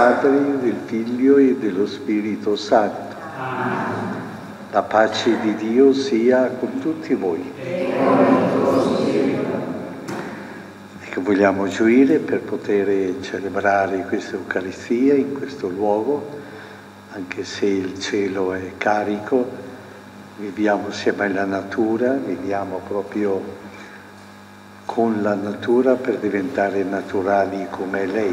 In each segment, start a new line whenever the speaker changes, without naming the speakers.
Padre, del Figlio e dello Spirito Santo. La pace di Dio sia con tutti voi. E che vogliamo gioire per poter celebrare questa Eucaristia in questo luogo, anche se il cielo è carico, viviamo insieme alla natura, viviamo proprio con la natura per diventare naturali come lei.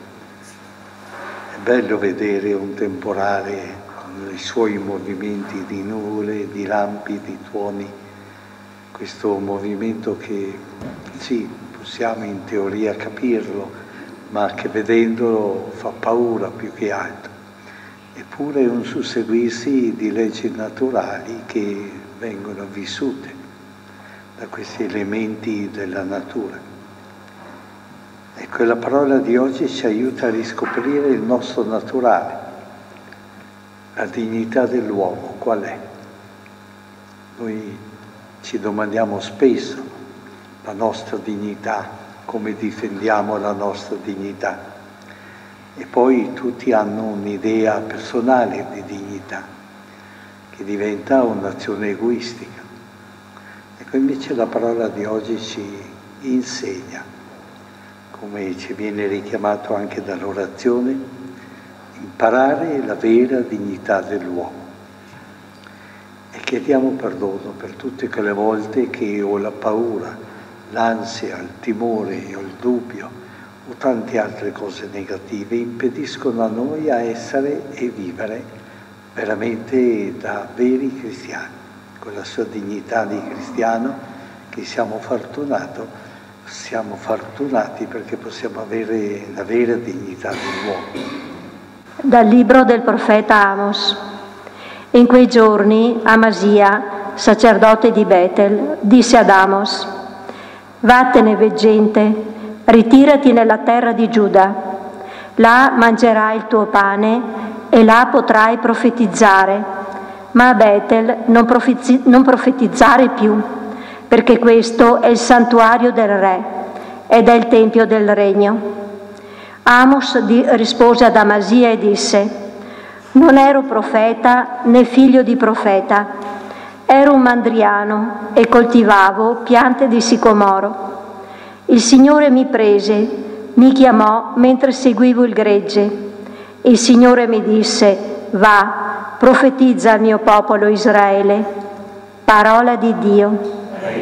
È bello vedere un temporale con i suoi movimenti di nuvole, di lampi, di tuoni, questo movimento che sì, possiamo in teoria capirlo, ma che vedendolo fa paura più che altro. Eppure è un susseguirsi di leggi naturali che vengono vissute da questi elementi della natura. Ecco, la parola di oggi ci aiuta a riscoprire il nostro naturale, la dignità dell'uomo, qual è? Noi ci domandiamo spesso la nostra dignità, come difendiamo la nostra dignità. E poi tutti hanno un'idea personale di dignità, che diventa un'azione egoistica. Ecco, invece la parola di oggi ci insegna, come ci viene richiamato anche dall'orazione, imparare la vera dignità dell'uomo. E chiediamo perdono per tutte quelle volte che ho la paura, l'ansia, il timore o il dubbio o tante altre cose negative impediscono a noi a essere e vivere veramente da veri cristiani, con la sua dignità di cristiano, che siamo fortunati perché possiamo avere la vera dignità dell'uomo.
Dal libro del profeta Amos. In quei giorni Amasia, sacerdote di Betel, disse ad Amos: «Vattene, veggente, ritirati nella terra di Giuda. Là mangerai il tuo pane e là potrai profetizzare, ma a Betel non profetizzare più, perché questo è il santuario del Re ed è il tempio del regno». Amos rispose ad Amasia e disse: «Non ero profeta né figlio di profeta. Ero un mandriano e coltivavo piante di sicomoro. Il Signore mi prese, mi chiamò mentre seguivo il gregge. Il Signore mi disse: va, profetizza al mio popolo Israele». Parola di Dio.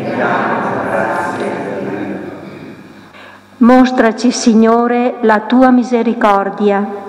Mostraci, Signore, la tua misericordia.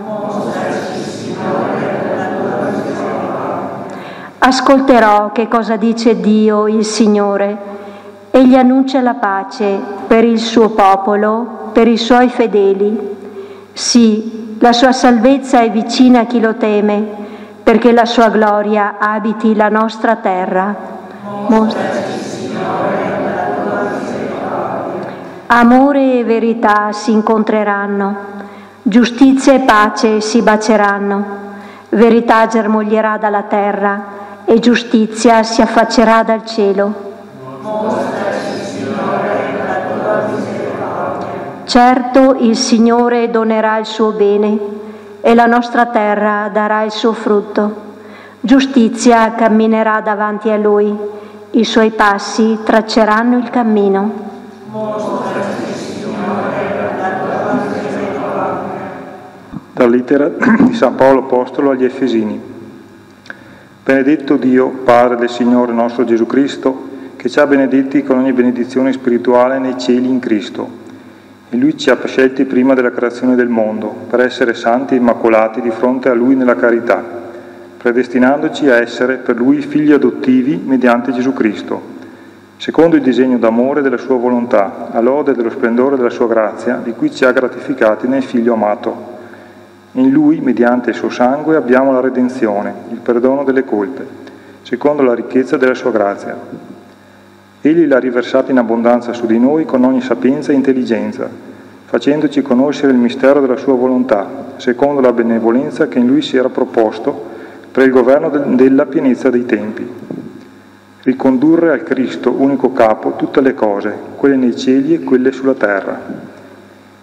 Ascolterò che cosa dice Dio, il Signore. Egli annuncia la pace per il suo popolo, per i suoi fedeli. Sì, la sua salvezza è vicina a chi lo teme, perché la sua gloria abiti la nostra terra. Mostraci, Signore, la tua misericordia. Amore e verità si incontreranno, giustizia e pace si bacieranno, verità germoglierà dalla terra e giustizia si affaccerà dal cielo. Mostraci, Signore, la tua misericordia. Certo il Signore donerà il suo bene e la nostra terra darà il suo frutto. Giustizia camminerà davanti a Lui, i suoi passi tracceranno il cammino. Mostraci, Signore, la tua misericordia.
Dalla lettera di San Paolo Apostolo agli Efesini. Benedetto Dio, Padre del Signore nostro Gesù Cristo, che ci ha benedetti con ogni benedizione spirituale nei cieli in Cristo. E Lui ci ha scelti prima della creazione del mondo, per essere santi e immacolati di fronte a Lui nella carità, predestinandoci a essere per Lui figli adottivi mediante Gesù Cristo, secondo il disegno d'amore della Sua volontà, a lode dello splendore della Sua grazia, di cui ci ha gratificati nel Figlio amato. In Lui, mediante il suo sangue, abbiamo la redenzione, il perdono delle colpe, secondo la ricchezza della sua grazia. Egli l'ha riversata in abbondanza su di noi con ogni sapienza e intelligenza, facendoci conoscere il mistero della sua volontà, secondo la benevolenza che in Lui si era proposto per il governo della pienezza dei tempi. Ricondurre al Cristo, unico capo, tutte le cose, quelle nei cieli e quelle sulla terra.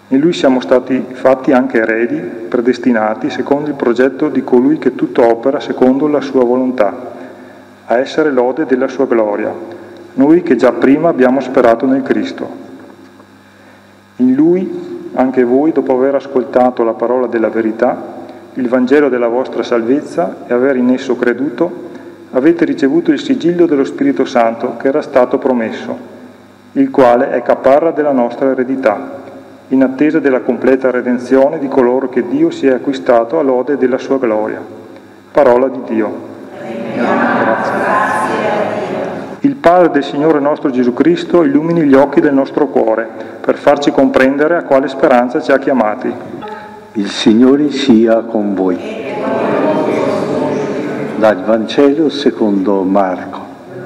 In Lui siamo stati fatti anche eredi, predestinati secondo il progetto di colui che tutto opera secondo la sua volontà, a essere lode della sua gloria, noi che già prima abbiamo sperato nel Cristo. In Lui anche voi, dopo aver ascoltato la parola della verità, il Vangelo della vostra salvezza e aver in esso creduto, avete ricevuto il sigillo dello Spirito Santo che era stato promesso, il quale è caparra della nostra eredità, in attesa della completa redenzione di coloro che Dio si è acquistato a lode della sua gloria. Parola di Dio. Grazie. Il Padre del Signore nostro Gesù Cristo illumini gli occhi del nostro cuore per farci comprendere a quale speranza ci ha chiamati.
Il Signore sia con voi. Dal Vangelo secondo Marco.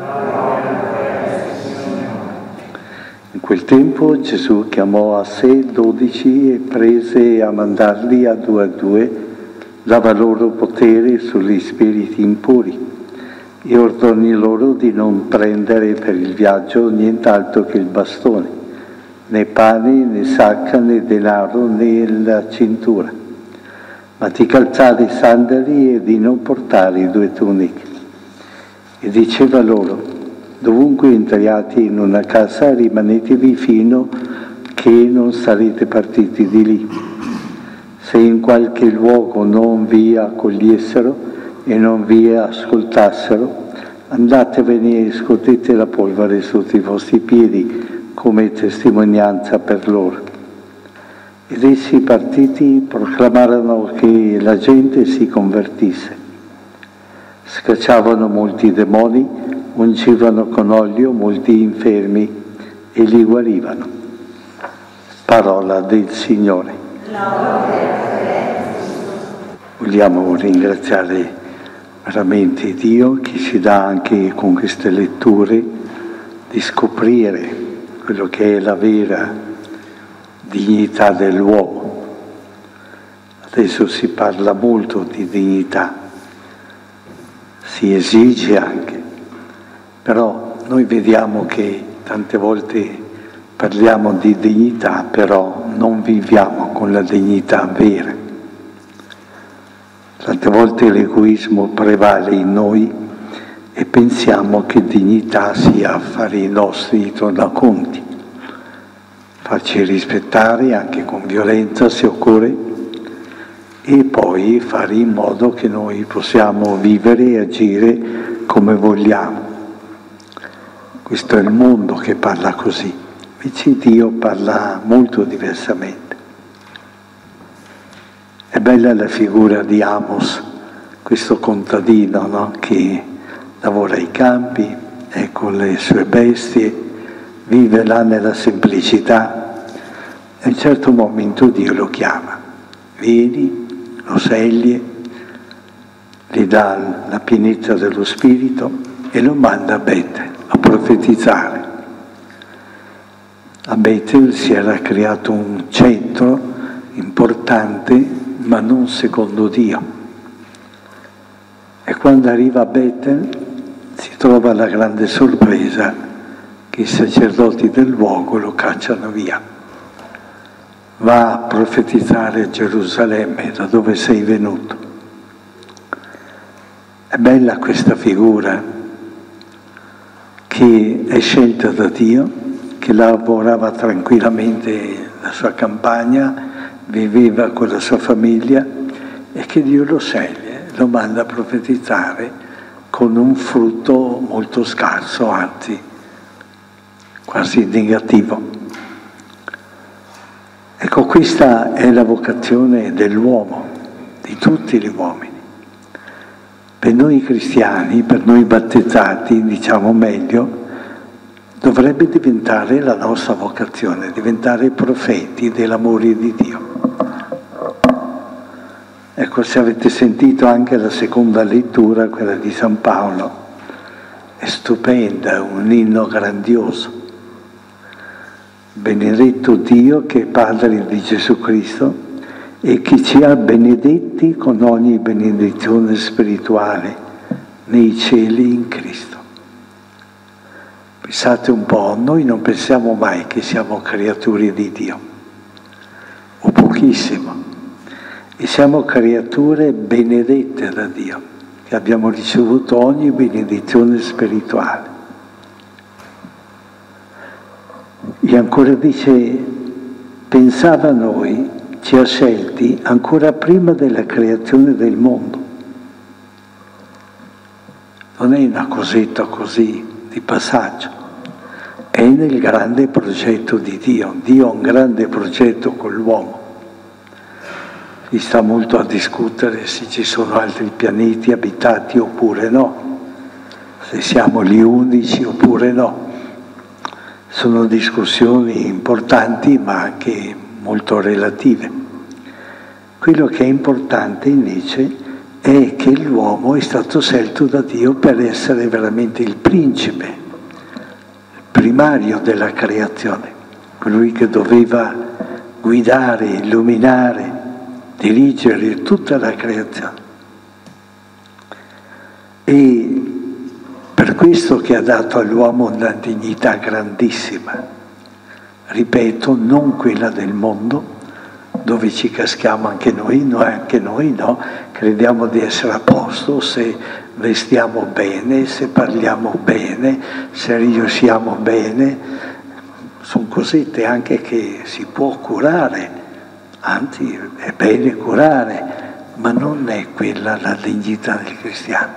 In quel tempo Gesù chiamò a sé 12 e prese a mandarli a due, dava loro potere sugli spiriti impuri e ordonò loro di non prendere per il viaggio nient'altro che il bastone, né pane, né sacca, né denaro, né la cintura, ma di calzare i sandali e di non portare 2 tuniche. E diceva loro: dovunque entriate in una casa rimanetevi fino che non sarete partiti di lì. Se in qualche luogo non vi accogliessero e non vi ascoltassero, andatevene e scotete la polvere sotto i vostri piedi come testimonianza per loro. Ed essi partiti proclamarono che la gente si convertisse. Scacciavano molti demoni, ungivano con olio molti infermi e li guarivano. Parola del Signore. Vogliamo ringraziare veramente Dio che ci dà anche con queste letture di scoprire quello che è la vera dignità dell'uomo. Adesso si parla molto di dignità, si esige anche, però noi vediamo che tante volte parliamo di dignità, però non viviamo con la dignità vera. Tante volte l'egoismo prevale in noi e pensiamo che dignità sia fare i nostri tornaconti, farci rispettare anche con violenza se occorre e poi fare in modo che noi possiamo vivere e agire come vogliamo. Questo è il mondo che parla così, invece Dio parla molto diversamente. È bella la figura di Amos, questo contadino, no? Che lavora ai campi, è con le sue bestie, vive là nella semplicità. E a un certo momento Dio lo chiama, vieni, lo sceglie, gli dà la pienezza dello Spirito e lo manda a Betel a profetizzare. A Betel si era creato un centro importante, ma non secondo Dio. E quando arriva a Betel si trova la grande sorpresa che i sacerdoti del luogo lo cacciano via. Va a profetizzare a Gerusalemme, da dove sei venuto. È bella questa figura che è scelta da Dio, che lavorava tranquillamente la sua campagna, viveva con la sua famiglia e che Dio lo sceglie, lo manda a profetizzare con un frutto molto scarso, anzi quasi negativo. Ecco, questa è la vocazione dell'uomo, di tutti gli uomini. Per noi cristiani, per noi battezzati, diciamo meglio, dovrebbe diventare la nostra vocazione, diventare profeti dell'amore di Dio. Ecco, se avete sentito anche la seconda lettura, quella di San Paolo, è stupenda, un inno grandioso. Benedetto Dio che è Padre di Gesù Cristo e che ci ha benedetti con ogni benedizione spirituale nei cieli in Cristo. Pensate un po', noi non pensiamo mai che siamo creature di Dio. o pochissimo. E siamo creature benedette da Dio, che abbiamo ricevuto ogni benedizione spirituale. E ancora dice, pensava a noi, ci ha scelti ancora prima della creazione del mondo. Non è una cosetta così di passaggio, è nel grande progetto di Dio. Dio ha un grande progetto con l'uomo. Si sta molto a discutere se ci sono altri pianeti abitati oppure no, se siamo gli unici oppure no. Sono discussioni importanti ma anche molto relative. Quello che è importante invece è che l'uomo è stato scelto da Dio per essere veramente il principe, il primario della creazione, colui che doveva guidare, illuminare, dirigere tutta la creazione. E per questo che ha dato all'uomo una dignità grandissima, ripeto, non quella del mondo, dove ci caschiamo anche noi no, crediamo di essere a posto se vestiamo bene, se parliamo bene, se riusciamo bene. Sono cosette anche che si può curare, anzi è bene curare, ma non è quella la dignità del cristiano.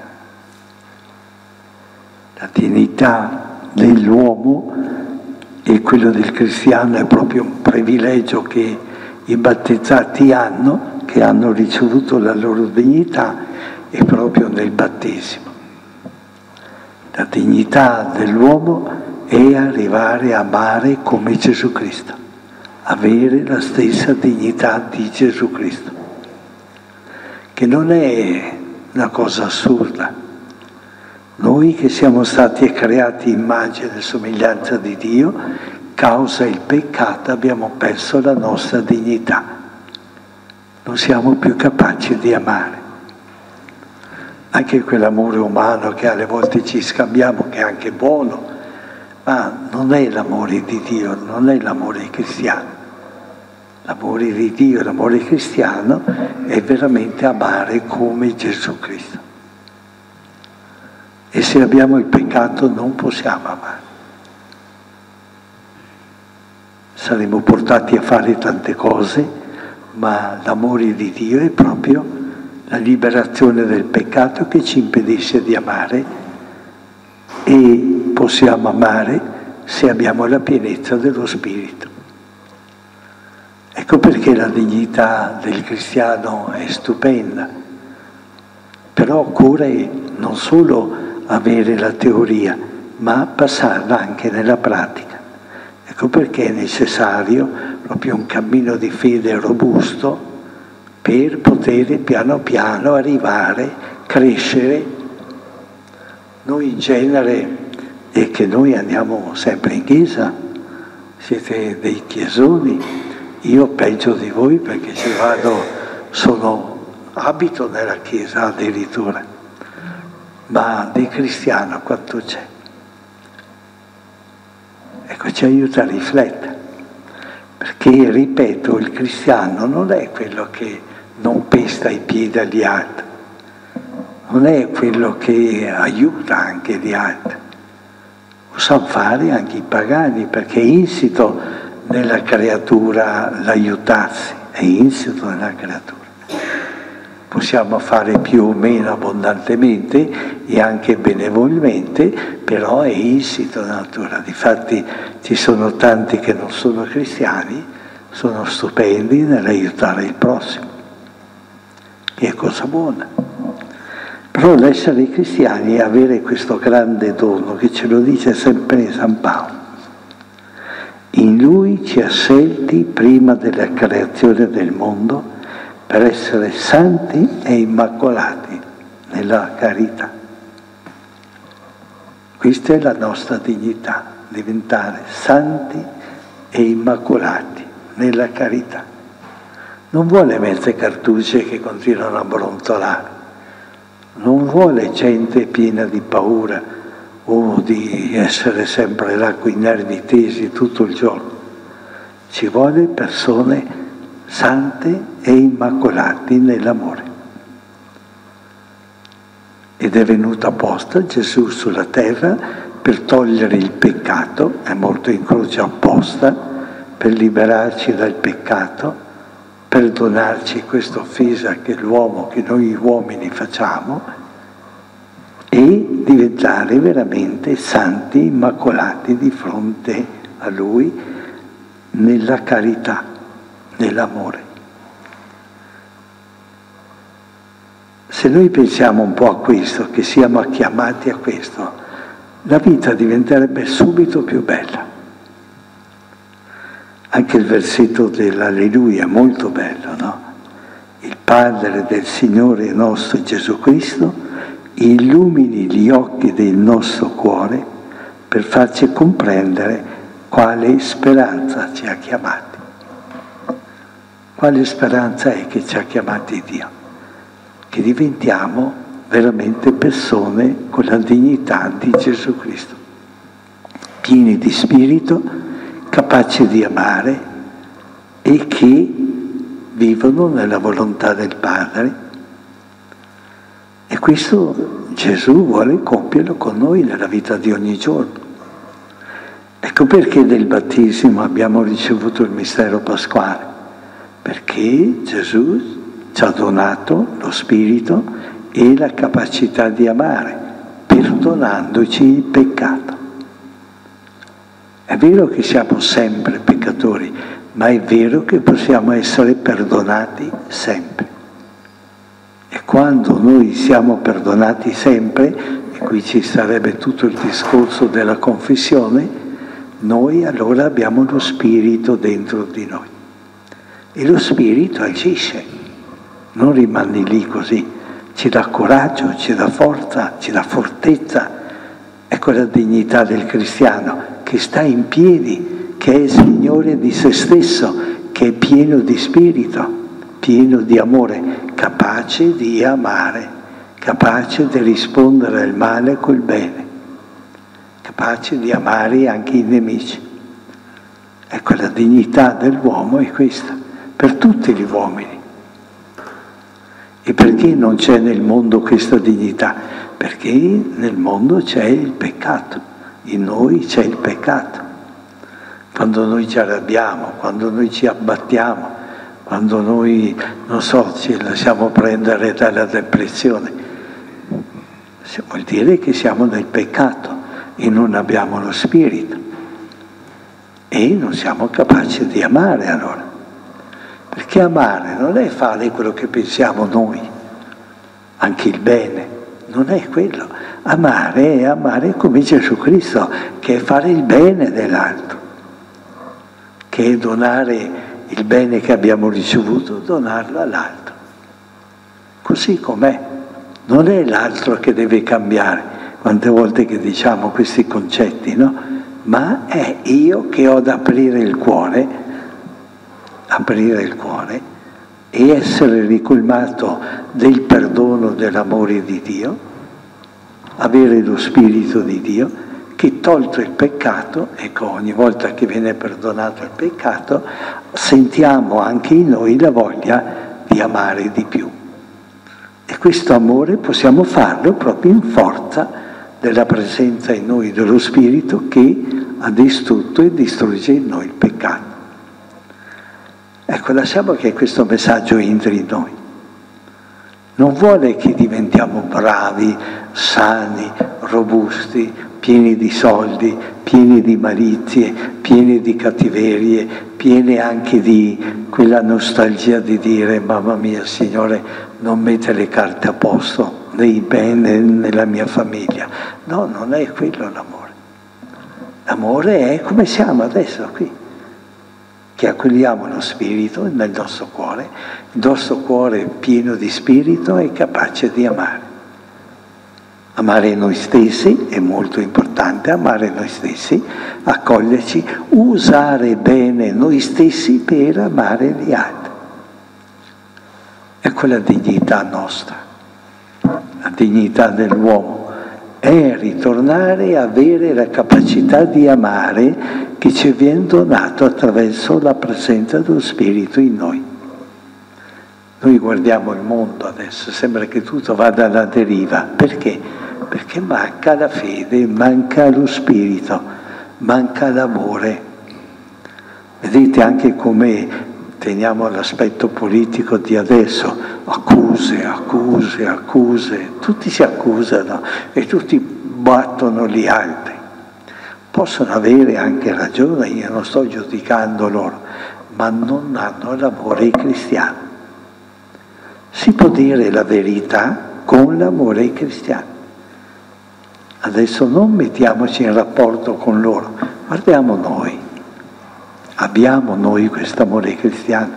La dignità dell'uomo e quello del cristiano è proprio un privilegio che i battezzati hanno, che hanno ricevuto la loro dignità, è proprio nel battesimo. La dignità dell'uomo è arrivare a amare come Gesù Cristo, avere la stessa dignità di Gesù Cristo, che non è una cosa assurda. Noi che siamo stati creati immagine e somiglianza di Dio, causa il peccato abbiamo perso la nostra dignità. Non siamo più capaci di amare. Anche quell'amore umano che alle volte ci scambiamo, che è anche buono, ma non è l'amore di Dio, non è l'amore cristiano. L'amore di Dio, l'amore cristiano è veramente amare come Gesù Cristo. E se abbiamo il peccato non possiamo amare. Saremo portati a fare tante cose, ma l'amore di Dio è proprio la liberazione del peccato che ci impedisce di amare, e possiamo amare se abbiamo la pienezza dello Spirito. Ecco perché la dignità del cristiano è stupenda, però occorre non solo avere la teoria, ma passarla anche nella pratica. Ecco perché è necessario proprio un cammino di fede robusto per poter piano piano arrivare, crescere. Noi in genere, e che noi andiamo sempre in chiesa, siete dei chiesoni, io peggio di voi perché ci vado, abito nella chiesa addirittura, ma di cristiano quanto c'è? Ecco, ci aiuta a riflettere, perché, ripeto, il cristiano non è quello che non pesta i piedi agli altri, non è quello che aiuta anche gli altri. Lo sanno fare anche i pagani, perché è insito nella creatura l'aiutarsi, è insito nella creatura. Possiamo fare più o meno abbondantemente e anche benevolmente, però è insito nella natura. Difatti ci sono tanti che non sono cristiani, sono stupendi nell'aiutare il prossimo, che è cosa buona. Però l'essere cristiani è avere questo grande dono, che ce lo dice sempre San Paolo. In Lui ci ha scelti prima della creazione del mondo per essere santi e immacolati nella carità. Questa è la nostra dignità, diventare santi e immacolati nella carità. Non vuole mezze cartucce che continuano a brontolare, non vuole gente piena di paura o di essere sempre là con i nervi tesi tutto il giorno. Ci vuole persone sante e immacolati nell'amore. Ed è venuto apposta Gesù sulla terra per togliere il peccato, è morto in croce apposta per liberarci dal peccato, per donarci questa offesa che noi uomini facciamo, e diventare veramente santi, immacolati di fronte a Lui nella carità, nell'amore. Se noi pensiamo un po' a questo, che siamo chiamati a questo, la vita diventerebbe subito più bella. Anche il versetto dell'Alleluia è molto bello, no? Il Padre del Signore nostro Gesù Cristo illumini gli occhi del nostro cuore per farci comprendere quale speranza ci ha chiamati. Quale speranza è che ci ha chiamati Dio? Che diventiamo veramente persone con la dignità di Gesù Cristo, pieni di spirito, capaci di amare e che vivono nella volontà del Padre. E questo Gesù vuole compierlo con noi nella vita di ogni giorno. Ecco perché nel battesimo abbiamo ricevuto il mistero pasquale, perché Gesù ci ha donato lo Spirito e la capacità di amare, perdonandoci il peccato. È vero che siamo sempre peccatori, ma è vero che possiamo essere perdonati sempre. E quando noi siamo perdonati sempre, e qui ci sarebbe tutto il discorso della confessione, noi allora abbiamo lo Spirito dentro di noi. E lo Spirito agisce. Non rimane lì così, ci dà coraggio, ci dà forza, ci dà fortezza. Ecco la dignità del cristiano, che sta in piedi, che è il Signore di se stesso, che è pieno di spirito, pieno di amore, capace di amare, capace di rispondere al male col bene, capace di amare anche i nemici. Ecco la dignità dell'uomo è questa, per tutti gli uomini. E perché non c'è nel mondo questa dignità? Perché nel mondo c'è il peccato, in noi c'è il peccato. Quando noi ci arrabbiamo, quando noi ci abbattiamo, quando noi, non so, ci lasciamo prendere dalla depressione, vuol dire che siamo nel peccato e non abbiamo lo Spirito. E non siamo capaci di amare allora. Perché amare non è fare quello che pensiamo noi, anche il bene, non è quello. Amare è amare come Gesù Cristo, che è fare il bene dell'altro, che è donare il bene che abbiamo ricevuto, donarlo all'altro. Così com'è. Non è l'altro che deve cambiare, quante volte che diciamo questi concetti, no? Ma è io che ho da aprire il cuore e essere ricolmato del perdono, dell'amore di Dio, avere lo Spirito di Dio che tolto il peccato, ecco, ogni volta che viene perdonato il peccato, sentiamo anche in noi la voglia di amare di più. E questo amore possiamo farlo proprio in forza della presenza in noi dello Spirito che ha distrutto e distrugge in noi il peccato. Ecco, lasciamo che questo messaggio entri in noi. Non vuole che diventiamo bravi, sani, robusti, pieni di soldi, pieni di malizie, pieni di cattiverie, pieni anche di quella nostalgia di dire mamma mia Signore, non mette le carte a posto nei bene nella mia famiglia. No, non è quello l'amore. L'amore è come siamo adesso qui, che accogliamo lo Spirito nel nostro cuore, il nostro cuore pieno di Spirito è capace di amare. Amare noi stessi è molto importante, amare noi stessi, accoglierci, usare bene noi stessi per amare gli altri. Ecco la dignità nostra, la dignità dell'uomo. È ritornare a avere la capacità di amare che ci viene donato attraverso la presenza dello Spirito in noi. Noi guardiamo il mondo adesso, sembra che tutto vada alla deriva. Perché? Perché manca la fede, manca lo spirito, manca l'amore. Vedete anche come teniamo l'aspetto politico di adesso, accuse, accuse, accuse, tutti si accusano e tutti battono gli altri. Possono avere anche ragione, io non sto giudicando loro, ma non hanno l'amore cristiano. Si può dire la verità con l'amore cristiano. Adesso non mettiamoci in rapporto con loro, guardiamo noi. Abbiamo noi questo amore cristiano?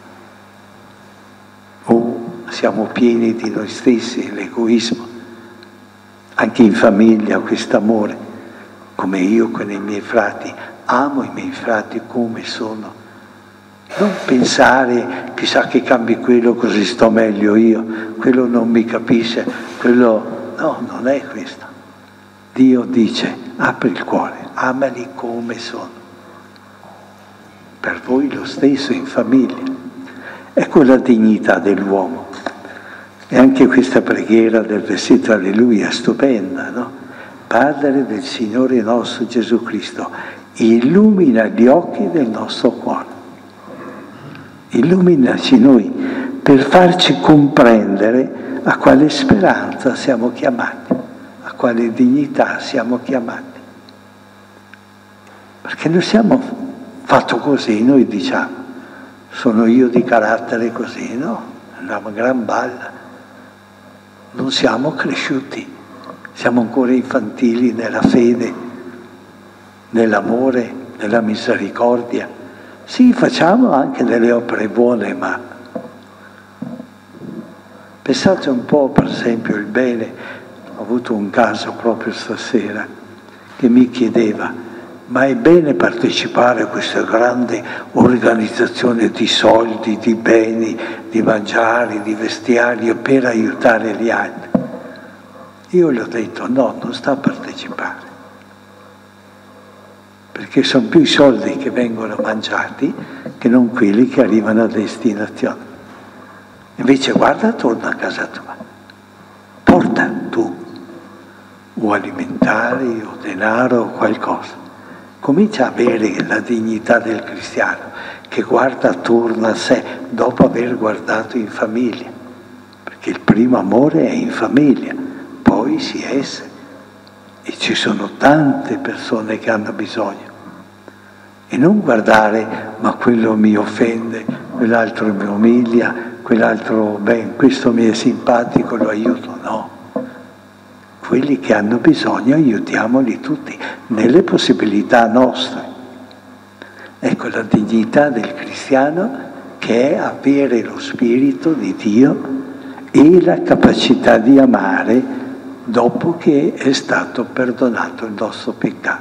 O siamo pieni di noi stessi, l'egoismo? Anche in famiglia questo amore, come io con i miei frati, amo i miei frati come sono. Non pensare, chissà che cambi quello così sto meglio io, quello non mi capisce, quello... No, non è questo. Dio dice, apri il cuore, amali come sono. Per voi lo stesso in famiglia. Ecco la dignità dell'uomo. E anche questa preghiera del versetto Alleluia, stupenda, no? Padre del Signore nostro Gesù Cristo, illumina gli occhi del nostro cuore. Illuminaci noi per farci comprendere a quale speranza siamo chiamati, a quale dignità siamo chiamati. Perché noi siamo fatto così, noi diciamo, sono io di carattere così, no? È una gran balla. Non siamo cresciuti, siamo ancora infantili nella fede, nell'amore, nella misericordia. Sì, facciamo anche delle opere buone, ma pensate un po', per esempio, il bene. Ho avuto un caso proprio stasera che mi chiedeva: ma è bene partecipare a questa grande organizzazione di soldi, di beni, di mangiare, di vestiario per aiutare gli altri? Io gli ho detto no, non sta a partecipare, perché sono più i soldi che vengono mangiati che non quelli che arrivano a destinazione. Invece guarda, torna a casa tua, porta tu o alimentari o denaro o qualcosa. Comincia a avere la dignità del cristiano che guarda attorno a sé dopo aver guardato in famiglia, perché il primo amore è in famiglia, poi si esce e ci sono tante persone che hanno bisogno. E non guardare, ma quello mi offende, quell'altro mi umilia, quell'altro, questo mi è simpatico, lo aiuto, no. Quelli che hanno bisogno aiutiamoli tutti, nelle possibilità nostre. Ecco la dignità del cristiano, che è avere lo spirito di Dio e la capacità di amare dopo che è stato perdonato il nostro peccato.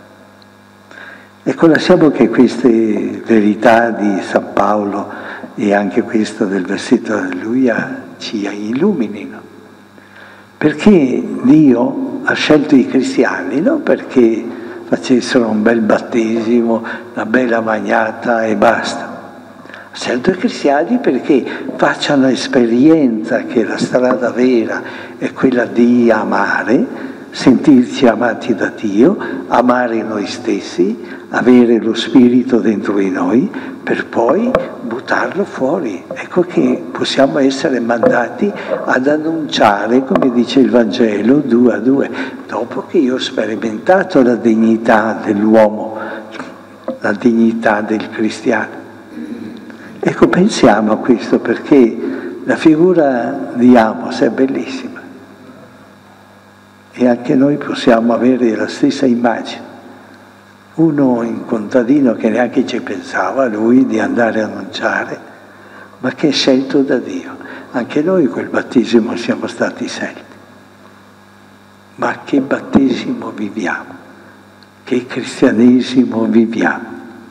Ecco, lasciamo che queste verità di San Paolo e anche questa del versetto Alleluia ci illuminino. Perché Dio ha scelto i cristiani, non perché facessero un bel battesimo, una bella magnata e basta. Ha scelto i cristiani perché facciano esperienza che la strada vera è quella di amare, sentirci amati da Dio, amare noi stessi, avere lo spirito dentro di noi per poi buttarlo fuori. Ecco che possiamo essere mandati ad annunciare, come dice il Vangelo, 2 a 2, dopo che io ho sperimentato la dignità dell'uomo, la dignità del cristiano. Ecco, pensiamo a questo, perché la figura di Amos è bellissima e anche noi possiamo avere la stessa immagine. Uno in contadino che neanche ci pensava, lui, di andare a annunciare, ma che è scelto da Dio. Anche noi quel battesimo siamo stati scelti. Ma che battesimo viviamo? Che cristianesimo viviamo?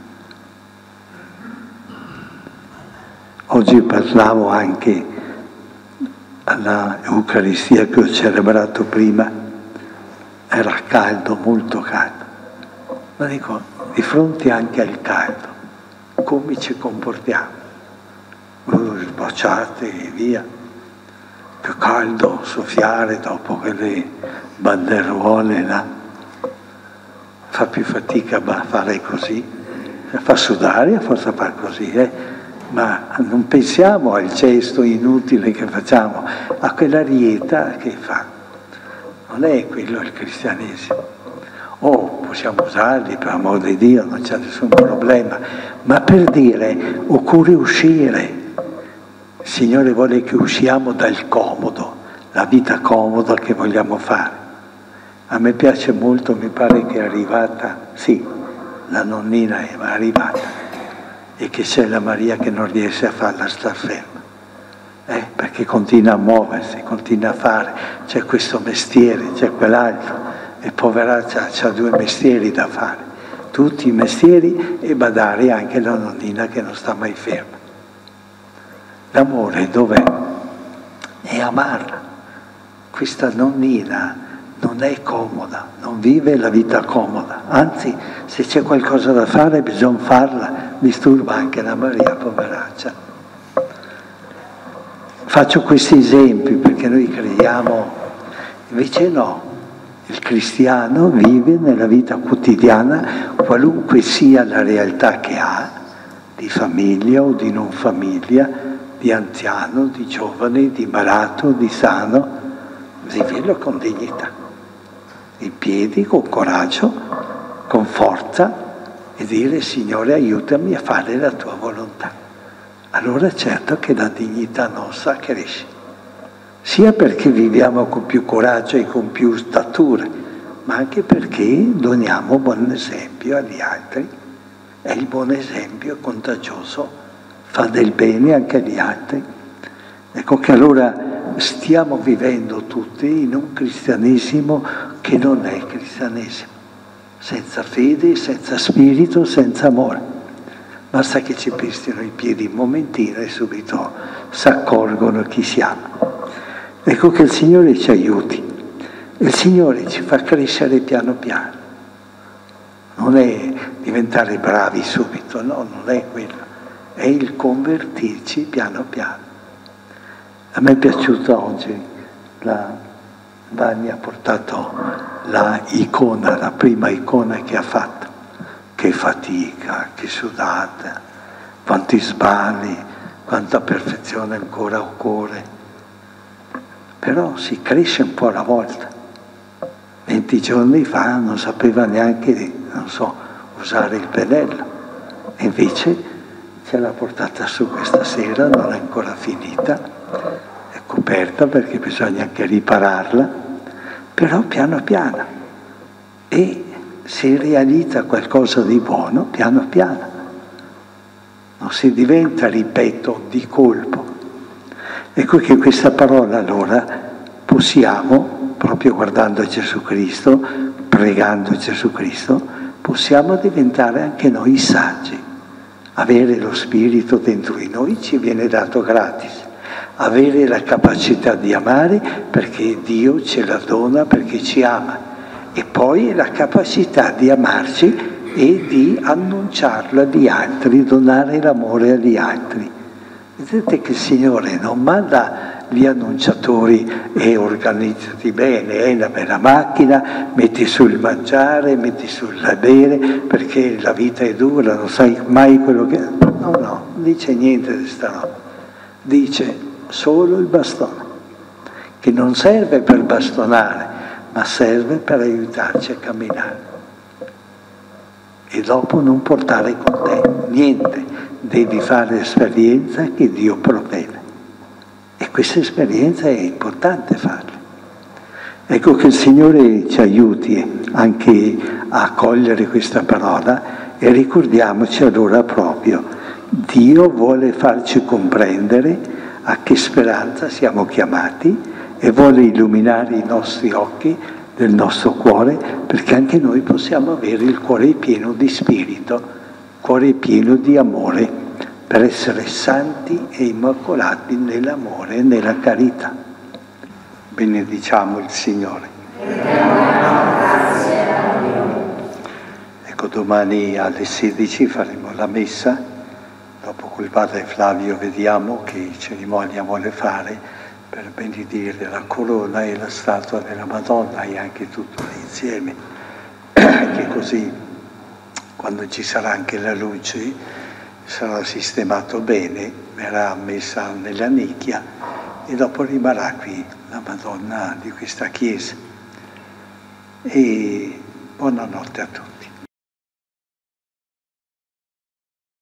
Oggi parlavo anche alla Eucaristia che ho celebrato prima, era caldo, molto caldo. Ma dico, di fronte anche al caldo, come ci comportiamo? sbocciate e via. Più caldo, soffiare dopo quelle banderuole là. Fa più fatica a fare così, fa sudare a forza far così, ma non pensiamo al gesto inutile che facciamo, a quell'arietta che fa. Non è quello il cristianesimo. Possiamo usarli per amor di Dio, non c'è nessun problema, ma per dire occorre uscire. Il Signore vuole che usciamo dal comodo, la vita comoda che vogliamo fare. A me piace molto, mi pare che è arrivata, sì, la nonnina è arrivata, e che c'è la Maria che non riesce a farla star ferma, perché continua a muoversi, continua a fare, c'è questo mestiere, c'è quell'altro, e poveraccia c'ha 2 mestieri da fare, tutti i mestieri e badare anche la nonnina che non sta mai ferma. L'amore dov'è? È amarla. Questa nonnina non è comoda, non vive la vita comoda, anzi se c'è qualcosa da fare bisogna farla, disturba anche la Maria, poveraccia. Faccio questi esempi perché noi crediamo, invece no, il cristiano vive nella vita quotidiana, qualunque sia la realtà che ha, di famiglia o di non famiglia, di anziano, di giovane, di malato, di sano, viverlo con dignità, in piedi, con coraggio, con forza, e dire Signore aiutami a fare la tua volontà. Allora certo che la dignità nostra cresce, sia perché viviamo con più coraggio e con più statura, ma anche perché doniamo buon esempio agli altri, e il buon esempio è contagioso, fa del bene anche agli altri. Ecco che allora stiamo vivendo tutti in un cristianesimo che non è cristianesimo, senza fede, senza spirito, senza amore. Basta che ci pestino i piedi un momentino e subito si accorgono chi siamo. Ecco che il Signore ci aiuti, il Signore ci fa crescere piano piano. Non è diventare bravi subito, no, non è quello. È il convertirci piano piano. A me è piaciuta oggi, Vanni ha portato la icona, la prima icona che ha fatto. Che fatica, che sudata, quanti sbagli, quanta perfezione ancora occorre. Però si cresce un po' alla volta. 20 giorni fa non sapeva neanche, usare il pennello. E invece ce l'ha portata su questa sera, non è ancora finita, è coperta perché bisogna anche ripararla, però piano piano. E si realizza qualcosa di buono piano piano. Non si diventa, ripeto, di colpo. Ecco che questa parola allora possiamo, proprio guardando Gesù Cristo, pregando Gesù Cristo, possiamo diventare anche noi saggi. Avere lo Spirito dentro di noi ci viene dato gratis. Avere la capacità di amare perché Dio ce la dona perché ci ama. E poi la capacità di amarci e di annunciarlo agli altri, donare l'amore agli altri. Vedete che il Signore non manda gli annunciatori e organizzati bene, la bella macchina, metti sul mangiare, metti sul bere, perché la vita è dura, non sai mai quello che... No, non dice niente di sta roba. Dice solo il bastone, che non serve per bastonare, ma serve per aiutarci a camminare. E dopo non portare con te niente, devi fare l'esperienza che Dio provvede. E questa esperienza è importante farla. Ecco che il Signore ci aiuti anche a cogliere questa parola e ricordiamoci allora proprio, Dio vuole farci comprendere a che speranza siamo chiamati e vuole illuminare i nostri occhi del nostro cuore, perché anche noi possiamo avere il cuore pieno di spirito, il cuore pieno di amore, per essere santi e immacolati nell'amore e nella carità. Benediciamo il Signore. Ecco, domani alle 16 faremo la messa. dopo col padre Flavio vediamo che cerimonia vuole fare per benedire la corona e la statua della Madonna e anche tutto l'insieme, che così quando ci sarà anche la luce sarà sistemato bene, verrà messa nella nicchia e dopo rimarrà qui la Madonna di questa chiesa. E buonanotte a tutti.